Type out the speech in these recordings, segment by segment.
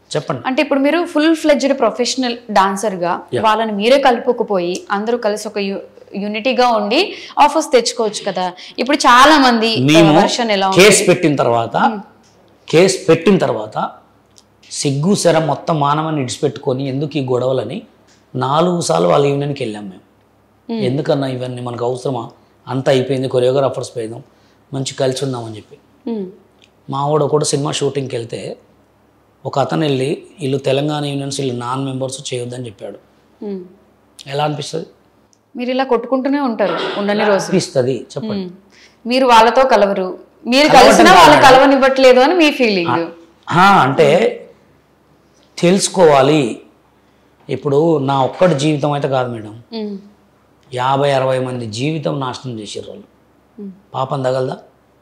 చెప్పండి. అంటే ఇప్పుడు మీరు ఫుల్ ఫ్లెడ్జ్డ్ ప్రొఫెషనల్ డాన్సర్ గా వాళ్ళని మీరే కలుపుకుపోయి అందరూ కలిసి ఒక యూనిటీగా ఉండి ఆఫర్స్ తెచ్చుకోవచ్చు కదా. ఇప్పుడు చాలా మంది వర్షన్ ఎలా కేసు పెట్టిన తర్వాత సిగ్గు శర మొత్తం మానవాన్ని ఇడిచిపెట్టుకొని ఎందుకు ఈ గొడవలని 4 సార్లు వాళ్ళ యూనియన్కి వెళ్ళాం మేము. ఎందుకన్నా ఇవన్నీ మనకు అవసరమా, అంతా అయిపోయింది, కొరియోగ్రాఫర్స్ పోయినాం, మంచి కలిసి ఉందామని చెప్పి. మా వాడు కూడా సినిమా షూటింగ్కి వెళ్తే ఒక అతను వెళ్ళి వీళ్ళు తెలంగాణ యూనియన్స్ వీళ్ళు నాన్ మెంబర్స్ చేయొద్దని చెప్పాడు. ఎలా అనిపిస్తుంది? మీరు ఇలా కొట్టుకుంటూనే ఉంటారు ఉన్నన్ని రోజులు అనిపిస్తుంది. చెప్పండి. మీరు వాళ్ళతో కలవరు, మీరు కలిసినా వాళ్ళు కలవనివ్వట్లేదు అని మీ ఫీలింగ్. అంటే తెలుసుకోవాలి. ఇప్పుడు నా ఒక్కడి జీవితం అయితే కాదు మేడం, 50-60 మంది జీవితం నాశనం చేసారు వాళ్ళు. పాపం తగలదా?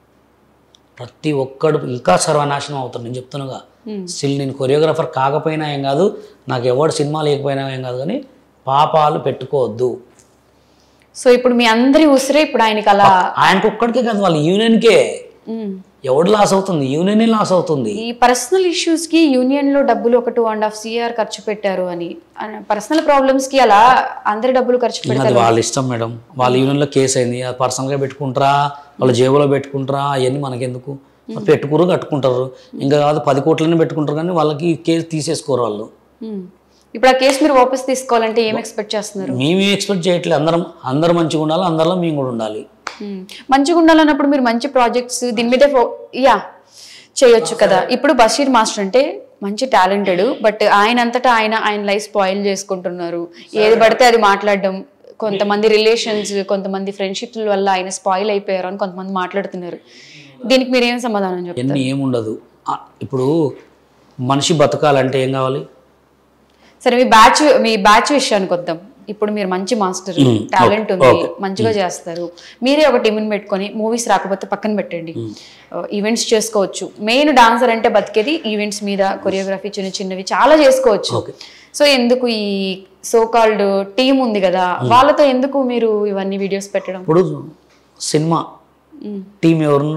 ప్రతి ఒక్కడు ఇంకా సర్వనాశనం అవుతాడు. నేను చెప్తున్నాగా, స్టిల్ నేను కొరియోగ్రాఫర్ కాకపోయినా ఏం కాదు, నాకు ఎవడు సినిమా లేకపోయినా ఏం కాదు, కానీ పాపాలు పెట్టుకోవద్దు. సో ఇప్పుడు మీ అందరి ఉసిరే ఇప్పుడు ఆయనకి అలా, ఆయనకు ఒక్కడికే కాదు వాళ్ళ యూనియన్కే. ఎవడు లాస్ అవుతుంది? యూనియన్ లాస్ అవుతుంది. ఈ పర్సనల్ ఇష్యూస్ కి యూనియన్ లో డబ్బులు ఒక 2.5 CR ఖర్చు పెట్టారు అని, పర్సనల్ ప్రాబ్లమ్స్ కి అలా అందరి డబ్బులు ఖర్చు పెట్టారు. వాళ్ళ ఇష్టం మేడం. వాళ్ళ యూనియన్ లో కేసు అయింది, అది పర్సనల్ గా పెట్టుకుంటారా, వాళ్ళ జేబులో పెట్టుకుంటారా, అవన్నీ మనకెందుకు. పెట్టుకురు కట్టుకుంటారు, ఇంకా కాదు 10 కోట్లని పెట్టుకుంటారు, కానీ వాళ్ళకి కేసు తీసేసుకోరు వాళ్ళు. ఇప్పుడు ఆ కేసు మీరు వాపస్ తీసుకోవాలంటే ఏం ఎక్స్పెక్ట్ చేస్తున్నారు? మేమేం ఎక్స్పెక్ట్ చేయట్లేదు. అందరూ మంచిగా ఉండాలి, అందరిలో మేము కూడా ఉండాలి. మంచిగా ఉండాలన్నప్పుడు మీరు మంచి ప్రాజెక్ట్స్ దీని మీద చేయొచ్చు కదా. ఇప్పుడు బషీర్ మాస్టర్ అంటే మంచి టాలెంటెడ్, బట్ ఆయనంతటా ఆయన లైఫ్ స్పాయిల్ చేసుకుంటున్నారు. ఏది పడితే అది మాట్లాడడం, కొంతమంది రిలేషన్స్, కొంతమంది ఫ్రెండ్షిప్ల వల్ల ఆయన స్పాయిల్ అయిపోయారు అని కొంతమంది మాట్లాడుతున్నారు. దీనికి మీరు ఏం సమాధానం చెప్తారు? ఏముండదు. ఇప్పుడు మనిషి బతకాలంటే ఏం కావాలి? సరే మీ బ్యాచ్ విషయానికి వద్దాం. ఇప్పుడు మీరు మంచి మాస్టర్, టాలెంట్ ఉంది, మంచిగా చేస్తారు. మీరే ఒక టీంని పెట్టుకొని మూవీస్ రాకపోతే పక్కన పెట్టండి, ఈవెంట్స్ చేసుకోవచ్చు. మెయిన్ డాన్సర్ అంటే బతికేది ఈవెంట్స్ మీద, కొరియోగ్రఫీ చిన్నవి చాలా చేసుకోవచ్చు. సో ఎందుకు ఈ సో కాల్డ్ టీం ఉంది కదా, వాళ్ళతో ఎందుకు మీరు ఇవన్నీ వీడియోస్ పెట్టడం? ఇప్పుడు సినిమా టీం ఎవరు?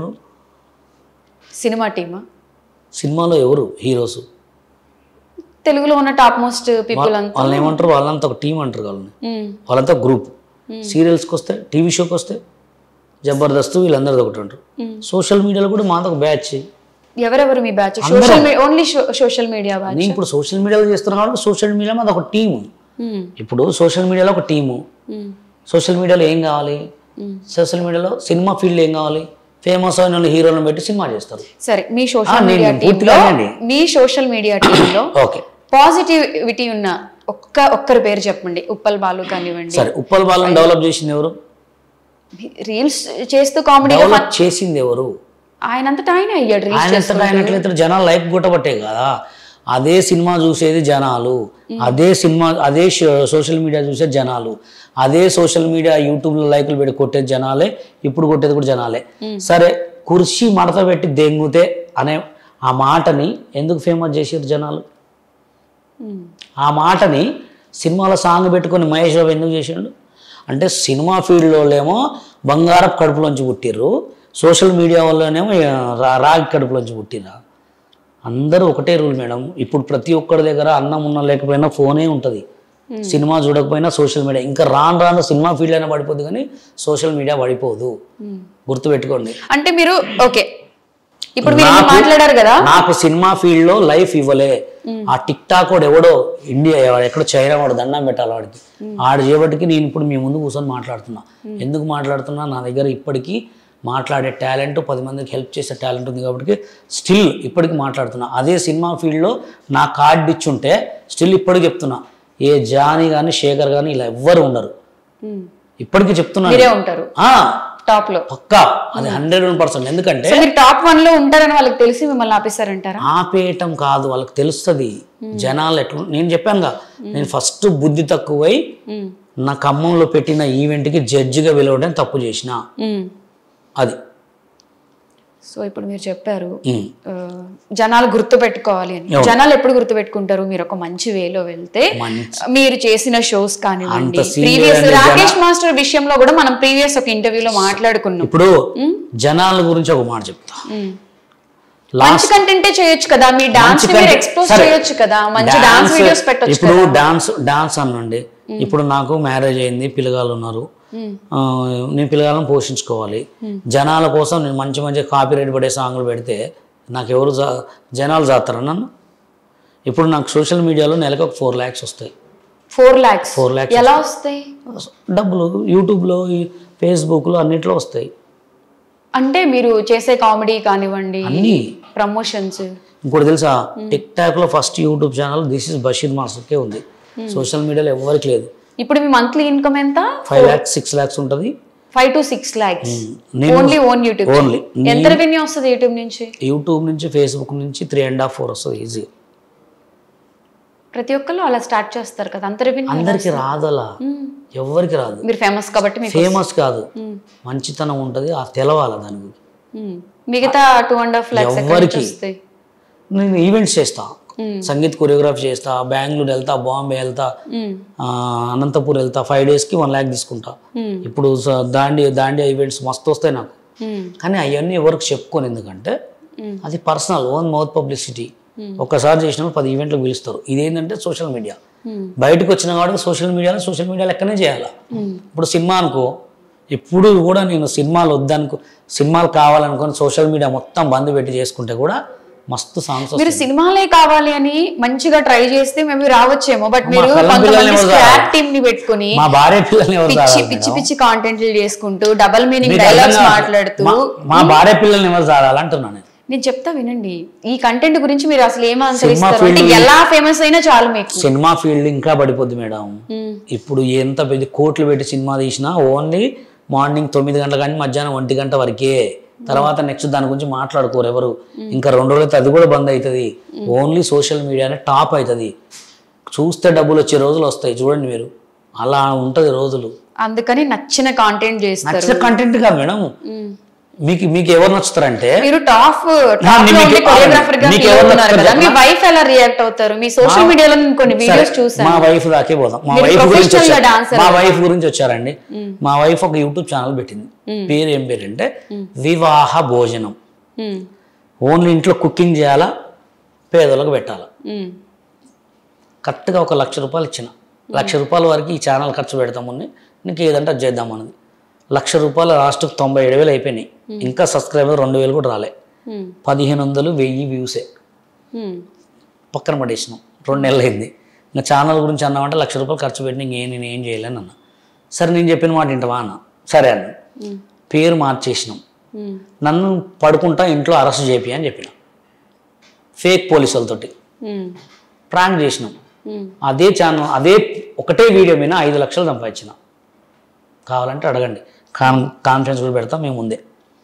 సినిమా టీమా? సినిమాలో ఎవరు హీరోస్? తెలుగులో ఉన్న టాప్ మోస్ట్ పీపుల్ అంతా వాళ్ళని ఏమంటారు? వాళ్ళంతా ఒక టీం అంటారు వాళ్ళని. వాళ్ళంతా గ్రూప్. సీరియల్స్కి వస్తే, టీవీ షోకి వస్తే జబర్దస్త్, వీళ్ళందరిది ఒకటి అంటారు. సోషల్ మీడియాలో కూడా మాదొక బ్యాచ్. ఎవరెవరు మీ batch? Only social media batch. నేను ఇప్పుడు సోషల్ మీడియాలో చేస్తున్నాను కాబట్టి సోషల్ మీడియా మాది ఒక టీము. ఇప్పుడు సోషల్ మీడియాలో ఒక టీము. సోషల్ మీడియాలో ఏం కావాలి? సోషల్ మీడియాలో సినిమా ఫీల్డ్ ఏం కావాలి? ఫేమస్ అయిన హీరోలను పెట్టి సినిమా చేస్తారు. సరే, మీ సోషల్ మీడియా టీంలో పాజిటివిటీ ఉన్న ఒక్కరి పేరు చెప్పండి. ఉప్పల్ బాలు కానివ్వండి. సరే, ఉప్పల్ బాలుని డెవలప్ చేసింది ఎవరు? రీల్స్ చేస్తూ కామెడీ చేసింది ఎవరు? ఆయనంతటా ఆయన అయ్యాడు. ఆయనట్లయితే జనాలు లైక్ కొట్టబట్టే కదా. అదే సినిమా చూసేది జనాలు, అదే సోషల్ మీడియా చూసేది జనాలు, అదే సోషల్ మీడియా యూట్యూబ్లో లైకులు పెట్టి కొట్టేది జనాలే, ఇప్పుడు కొట్టేది కూడా జనాలే. సరే, కుర్చీ మడత పెట్టి దెంగుతే అనే ఆ మాటని ఎందుకు ఫేమస్ చేసారు జనాలు? ఆ మాటని సినిమాలో సాంగ్ పెట్టుకొని మహేష్ బాబు ఎందుకు చేసాడు అంటే, సినిమా ఫీల్డ్లోనేమో బంగారపు కడుపులోంచి పుట్టిర్రు, సోషల్ మీడియా వల్లనేమో రాగి కడుపులోంచి పుట్టిరా. అందరూ ఒకటే రూల్ మేడం. ఇప్పుడు ప్రతి ఒక్కరి దగ్గర అన్నం ఉన్నా లేకపోయినా ఫోనే ఉంటుంది. సినిమా చూడకపోయినా సోషల్ మీడియా. ఇంకా రాను సినిమా ఫీల్డ్ అయినా పడిపోద్ది, కానీ సోషల్ మీడియా పడిపోదు. గుర్తుపెట్టుకోండి. అంటే మీరు ఓకే, ఇప్పుడు మీరు మాట్లాడారు కదా, నాకు సినిమా ఫీల్డ్ లో లైఫ్ ఇవ్వలే. ఆ టిక్ టాక్ వాడు ఎవడో ఇండియా ఎక్కడో చైనా వాడు దండం పెట్టాలి వాడికి. ఆడు చేయబట్టికి నేను ఇప్పుడు మీ ముందు కూర్చొని మాట్లాడుతున్నా. ఎందుకు మాట్లాడుతున్నా? నా దగ్గర ఇప్పటికీ మాట్లాడే టాలెంట్, 10 మందికి హెల్ప్ చేసే టాలెంట్ ఉంది కాబట్టి స్టిల్ ఇప్పటికి మాట్లాడుతున్నా. అదే సినిమా ఫీల్డ్లో నా కార్డు ఇచ్చుంటే స్టిల్ ఇప్పటికి చెప్తున్నా, ఏ జానీ కానీ శేఖర్ కానీ ఇలా ఎవ్వరు ఉండరు. ఇప్పటికీ చెప్తున్నా, టాప్ లో పక్కా. అది 101%. ఎందుకంటే టాప్ 1 లో ఉంటారని వాళ్ళకి తెలిసి మిమ్మల్ని ఆపేశారంటారా? ఆపేయటం కాదు, వాళ్ళకి తెలుస్తుంది జనాలు ఎట్లా. నేను చెప్పానుగా, నేను ఫస్ట్ బుద్ధి తక్కువై నా ఖమ్మంలో పెట్టిన ఈవెంట్కి జడ్జిగా పిలవడం తప్పు చేసిన అది. సో ఇప్పుడు మీరు చెప్పారు జనాలు గుర్తు పెట్టుకోవాలి అని. జనాలు ఎప్పుడు గుర్తు పెట్టుకుంటారు? మీరు ఒక మంచి వేలో వెళ్తే, మీరు చేసిన షోస్ కానివ్వండి. ప్రీవియస్ రాకేష్ మాస్టర్ విషయంలో కూడా మనం ప్రీవియస్ ఒక ఇంటర్వ్యూలో మాట్లాడుకున్నాం. ఇప్పుడు జనాల గురించి ఒక మాట చెప్తా. మంచి కంటెంటే చేయొచ్చు కదా, మీ డాన్స్ మీరు ఎక్స్పోజ్ చేయొచ్చు కదా, మంచి డాన్స్ వీడియోస్ పెట్టొచ్చు. ఇప్పుడు డాన్స్ అనండి, ఇప్పుడు నాకు మ్యారేజ్ అయింది, పిల్లగాళ్ళు ఉన్నారు, నేను పిల్లగాళ్ళని పోషించుకోవాలి. జనాల కోసం నేను మంచి మంచి కాపీరైట్ పడే సాంగ్లు పెడితే నాకు ఎవరు జనాలు జాతారా నన్ను? ఇప్పుడు నాకు సోషల్ మీడియాలో నెలకు ఒక 4 lakhs వస్తాయి. 4 lakhs ఎలా వస్తాయి డబ్బులు? యూట్యూబ్లో, ఫేస్బుక్లో అన్నిట్లో వస్తాయి. అంటే మీరు చేసే కామెడీ కానివ్వండి, అన్నీ ప్రమోషన్స్. ఇంకోటి తెలుసా, టిక్ టాక్ లో first YouTube channel this is Basheer మాస్టర్కే ఉంది. సోషల్ మీడియాలో ఎవరికి లేదు. ఇప్పుడు మీ మంత్లీ ఇన్కమ్ ఎంత? 5 lakhs 6 lakhs ఉంటుంది. 5 to 6 lakhs only YouTube. Only ఎంత రెవెన్యూ వస్తుంది యూట్యూబ్ నుంచి? యూట్యూబ్ నుంచి, ఫేస్బుక్ నుంచి 3.5-4 వస్తుంది ఈజీ. ప్రతి ఒక్కళ్ళు అలా స్టార్ట్ చేస్తారు కదా, అంత రెవెన్యూ అందరికి రాదు, అలా ఎవరికి రాదు. మీరు ఫేమస్ కాబట్టి ఫేమస్ కాదు, మంచితనం ఉంటుంది, ఆ తెలవాలి దాని గురించి. మిగతా 2.5 lakhs ఎవరికి నేను ఈవెంట్స్ చేస్తా, సంగీత్ కొరియోగ్రఫీ చేస్తా, బెంగళూరు వెళ్తా, బాంబే వెళ్తా, అనంతపూర్ వెళ్తా, 5 daysకి 1 lakh తీసుకుంటా. ఇప్పుడు దాండియా ఈవెంట్స్ మస్తు వస్తాయి నాకు. కానీ అవన్నీ ఎవరికి చెప్పుకోను, ఎందుకంటే అది పర్సనల్, ఓన్ మౌత్ పబ్లిసిటీ. ఒక్కసారి చేసినప్పుడు 10 ఈవెంట్లకు పిలుస్తారు. ఇదేంటంటే సోషల్ మీడియా బయటకు వచ్చిన వాడికి సోషల్ మీడియా లెక్కనే చేయాలి. ఇప్పుడు సినిమా అనుకో, ఇప్పుడు కూడా నేను సినిమాలు వద్దనుకో, సినిమాలు కావాలనుకొని సోషల్ మీడియా మొత్తం బంద్ పెట్టి చేసుకుంటే కూడా మస్తు సాంగ్స్. మీరు సినిమాలే కావాలి అని మంచిగా ట్రై చేస్తే మేము రావచ్చేమో, బట్ మీరు టీమ్ ని పెట్టుకుని మా భార్య పిల్లల్ని పిచ్చి పిచ్చి కాంటెంట్లు చేసుకుంటూ డబల్ మీనింగ్ డైలాగ్స్ మాట్లాడుతూ మా భార్య పిల్లల్ని ఎవరు చాలాలంటున్నాను. నేను చెప్తా వినండి, ఈ కంటెంట్ గురించి మీరు అసలు ఏం ఆన్సర్ ఇస్తారు? అంటే ఎలా ఫేమస్ అయినా చాలు మీకు. సినిమా ఫీల్డ్ ఇంకా పడిపోద్ది మేడం. ఇప్పుడు ఎంత పెద్ద కోట్లు పెట్టి సినిమా తీసినా ఓన్లీ మార్నింగ్ 9 గంటల కానీ మధ్యాహ్నం 1 గంట వరకే. తర్వాత నెక్స్ట్ దాని గురించి మాట్లాడుకోరు ఎవరు. ఇంకా 2 రోజులైతే అది కూడా బంద్ అవుతుంది. ఓన్లీ సోషల్ మీడియానే టాప్ అవుతుంది. చూస్తే డబ్బులు వచ్చే రోజులు వస్తాయి, చూడండి మీరు, అలా ఉంటది రోజులు. అందుకని నచ్చిన కాంటెంట్ చేస్తారు. నచ్చిన కంటెంట్ గా మేడం, మీకు ఎవరు నచ్చుతారంటే, మీరు టాప్ కొరియోగ్రాఫర్ గా కదా, మీ వైఫ్ ఎలా రియాక్ట్ అవుతారు? మీ సోషల్ మీడియాలో కొన్ని వీడియోస్ చూసాను. మా వైఫ్ దాకే పోదాం. మా వైఫ్ గురించి వచ్చారండి. మా వైఫ్ ఒక యూట్యూబ్ ఛానల్ పెట్టింది. పేరు ఏం పేరు అంటే వివాహ భోజనం. ఓన్లీ ఇంట్లో కుకింగ్ చేయాలా, పేదలకు పెట్టాలా. కరెక్ట్గా ఒక 1,00,000 రూపాయలు ఇచ్చిన. 1,00,000 రూపాయల వరకు ఈ ఛానల్ ఖర్చు పెడతామని, నీకు ఏదంటే అది చేద్దామన్నది. 1,00,000 రూపాయలు లాస్ట్కి 97,000 అయిపోయినాయి. ఇంకా సబ్స్క్రైబర్ 2,000 కూడా రాలే. 1,500 1000 వ్యూసే పక్కన పడేసినాం. 2 నెలలు అయింది. ఇంకా ఛానల్ గురించి అన్నామంటే 1,00,000 రూపాయలు ఖర్చు పెట్టి నేను ఏం చేయలేను అన్న. సరే నేను చెప్పిన మాట వింటావా అన్న. సరే అన్న. పేరు మార్చేసినాం. నన్ను పడుకుంటా ఇంట్లో అరెస్ట్ చేపి అని చెప్పిన. ఫేక్ పోలీసులతోటి ప్రాంక్ చేసినాం. అదే ఛానల్, అదే ఒకటే వీడియో మీద 5 లక్షలు సంపాదించిన. కావాలంటే అడగండి, కాన్ఫరెన్స్ కూడా పెడతాం మేము ముందే.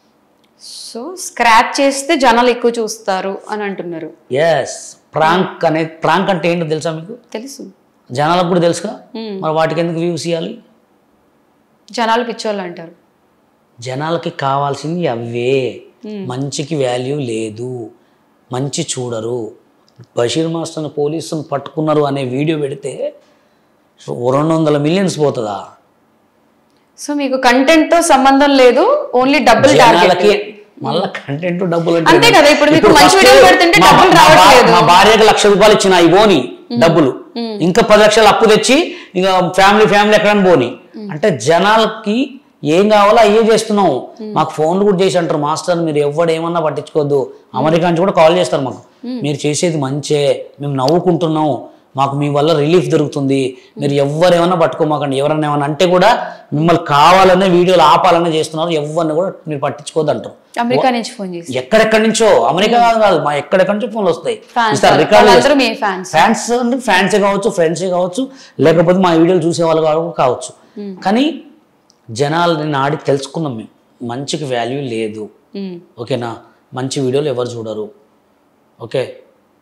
సో స్క్రాచ్ చేస్తే జనాలు ఎక్కువ చూస్తారు అని అంటున్నారు. ఎస్, ప్రాంక్ అంటే ఏంటో తెలుసా మీకు? తెలుసు, జనాలకు కూడా తెలుసుగా. మరి వాటికి ఎందుకు వ్యూస్ ఇవ్వాలి? జనాలు పిచ్చోళ్ళు అంటారు. జనాలకి కావాల్సింది అవే. మంచికి వాల్యూ లేదు, మంచి చూడరు. బషీర్ మాస్టర్ని పోలీసుని పట్టుకున్నారు అనే వీడియో పెడితే 200 millions పోతుందా? సో మీకు కంటెంట్ తో సంబంధం లేదు, ఓన్లీ డబ్బులు టార్గెట్. మళ్ళీ కంటెంట్ డబ్బులు అంతే కదా. ఇప్పుడు మీకు మంచి వీడియోలు పెడుతుంటే డబ్బులు రావట్లేదు. మా భార్యకి 1,00,000 రూపాయలు ఇచ్చిన ఇవ్వని డబ్బులు, ఇంకా 10 లక్షలు అప్పు తెచ్చి ఇంకా ఫ్యామిలీ ఎక్కడని పోని అంటే జనాలకి ఏం కావాలో అయ్యే చేస్తున్నాం. మాకు ఫోన్లు కూడా చేసి అంటారు, మాస్టర్ మీరు ఎవడేమన్నా పట్టించుకోవద్దు. అమెరికా నుంచి కూడా కాల్ చేస్తారు మాకు, మీరు చేసేది మంచే, మేము నవ్వుకుంటున్నాం, మాకు మీ వల్ల రిలీఫ్ దొరుకుతుంది, మీరు ఎవరేమన్నా పట్టుకోమాకండి, ఎవరన్నా ఏమన్నా అంటే కూడా మిమ్మల్ని కావాలనే వీడియోలు ఆపాలనే చేస్తున్నారు, ఎవరిని కూడా మీరు పట్టించుకోవద్దు అంటారు. అమెరికా నుంచి ఫోన్ చేసి, ఎక్కడెక్కడి నుంచో, అమెరికా కాదు మా ఎక్కడెక్కడి నుంచో ఫోన్లు వస్తాయి. ఫ్యాన్స్ అంటే ఫ్యాన్సే కావచ్చు, ఫ్రెండ్సే కావచ్చు, లేకపోతే మా వీడియోలు చూసే వాళ్ళు కావచ్చు. కానీ జనాలని నాడి తెలుసుకున్నాం మేము, మంచికి వాల్యూ లేదు. ఓకేనా, మంచి వీడియోలు ఎవరు చూడరు. ఓకే,